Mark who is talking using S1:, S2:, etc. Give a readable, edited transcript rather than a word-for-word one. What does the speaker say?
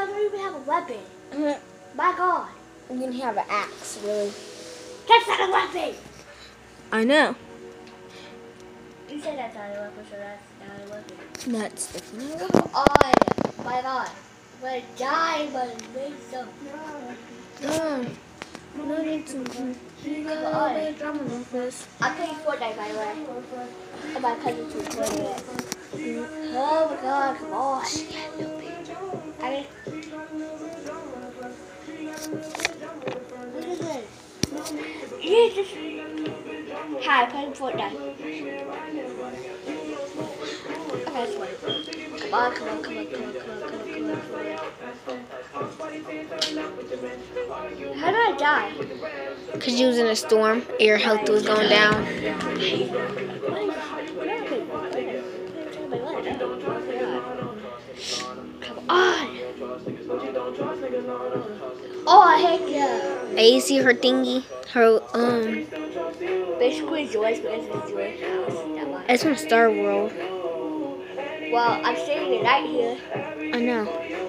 S1: I don't even have a weapon. My God.
S2: You can have an axe, really.
S1: That's not a weapon.
S2: I know.
S1: You said that's not a weapon, so that's not a weapon.
S2: That's definitely.
S1: Come on. My God. I'm going to die, but make some.
S2: No need to.
S1: Come on. I'm playing Fortnite, by the way. And my cousin's playing it. Oh my God, come on. I mean, look at this. You just. Hi, I'm playing Fortnite. Okay, sorry. Come on. How did I die?
S2: Because you was in a storm, your health was going down.
S1: Come on. Oh, heck yeah.
S2: Hey, you see her thingy? Her,
S1: Basically Joyce because it's Joy's house. That one.
S2: it's from Star World.
S1: Well, I'm staying the night here.
S2: I know.